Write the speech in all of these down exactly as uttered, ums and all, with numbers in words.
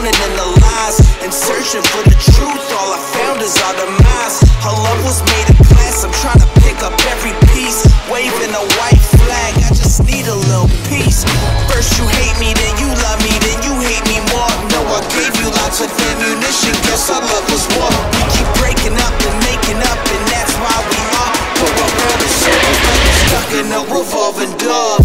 drowning in the lies and searching for the truth. All I found is our demise. Her love was made of glass. I'm trying to pick up every piece, waving a white flag. I just need a little peace. First you hate me, then you love me, then you hate me more. No, I gave you lots of ammunition. Guess our love was war. We keep breaking up and making up, and that's why we are. Go around in circles like we're stuck in a revolving door.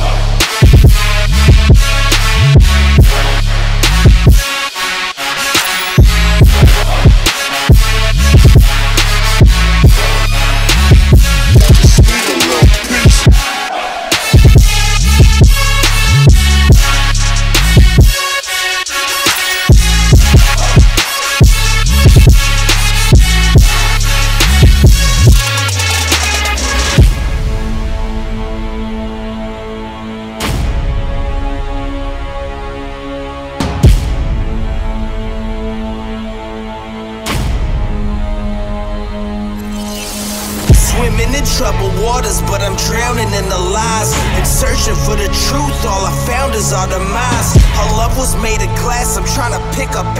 Swimming in troubled waters, but I'm drowning in the lies and searching for the truth. All I found is our demise. Her love was made of glass. I'm trying to pick up